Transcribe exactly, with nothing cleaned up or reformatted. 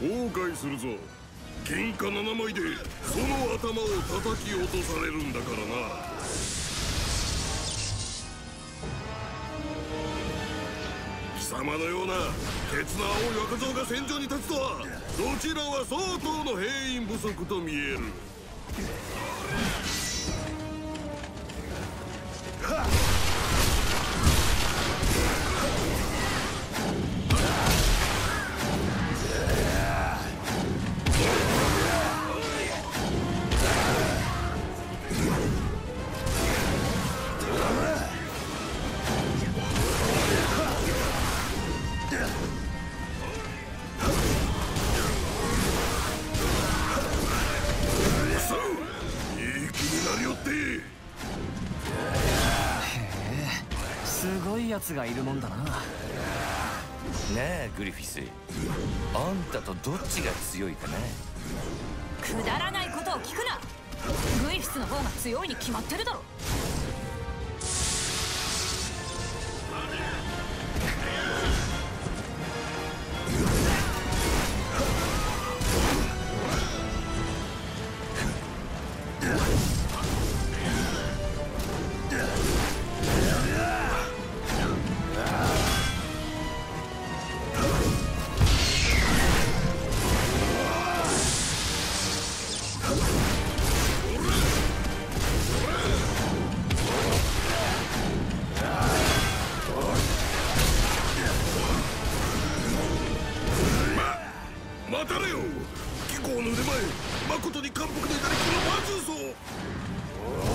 崩壊するぞ。銀貨ななまいでその頭を叩き落とされるんだからな。貴様のような鉄の青い若造が戦場に立つとは、どちらは相当の兵員不足と見える。 やつがいるもんだな。なあグリフィス、あんたとどっちが強いかな。 くだらないことを聞くな。グリフィスの方が強いに決まってるだろ。誠に感服のいたりこの魔術を。